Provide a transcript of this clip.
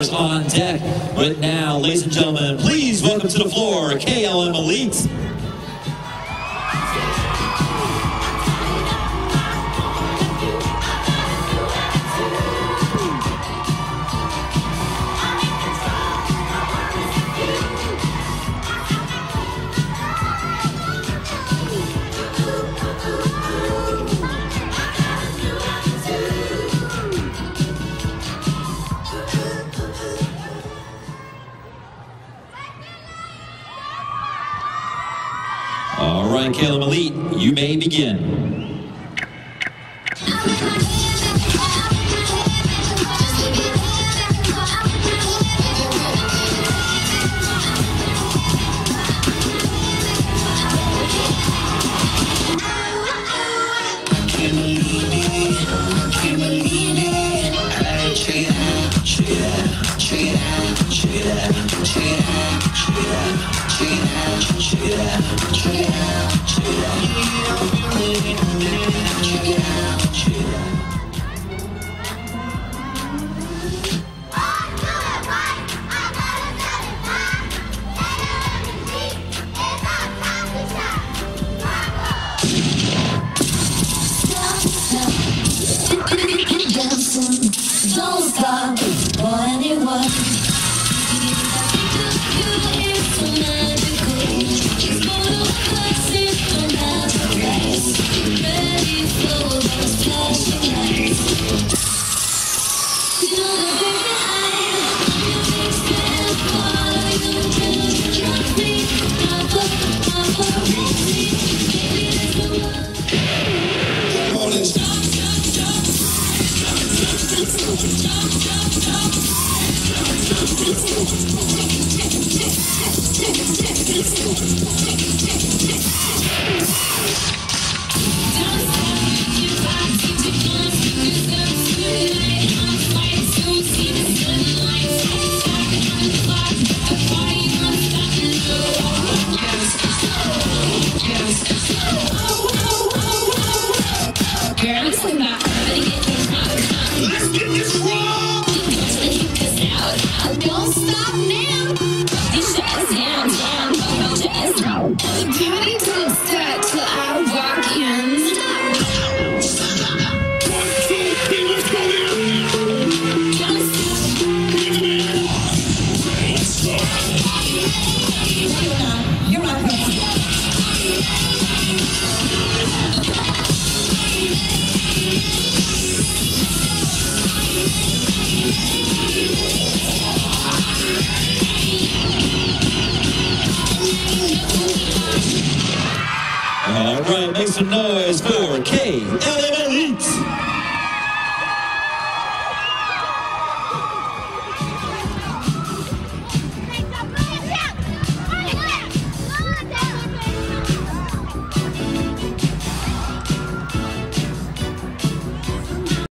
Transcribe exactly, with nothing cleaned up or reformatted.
on deck. But now, ladies and gentlemen, please welcome to the floor K L M Elite. All right, K L M Elite, you may begin. Don't stop for anyone. It's so magical. It's one of the places don't have a place. Ready for those flashing lights. You know the thing behind. You think stand follow you until you trust me. Up, up, up, up, baby, that's the one. Morning. Don't stop now. These shots down, down, just the party don't start till I walk in. You're my person. All right, make some noise for K L M Elite.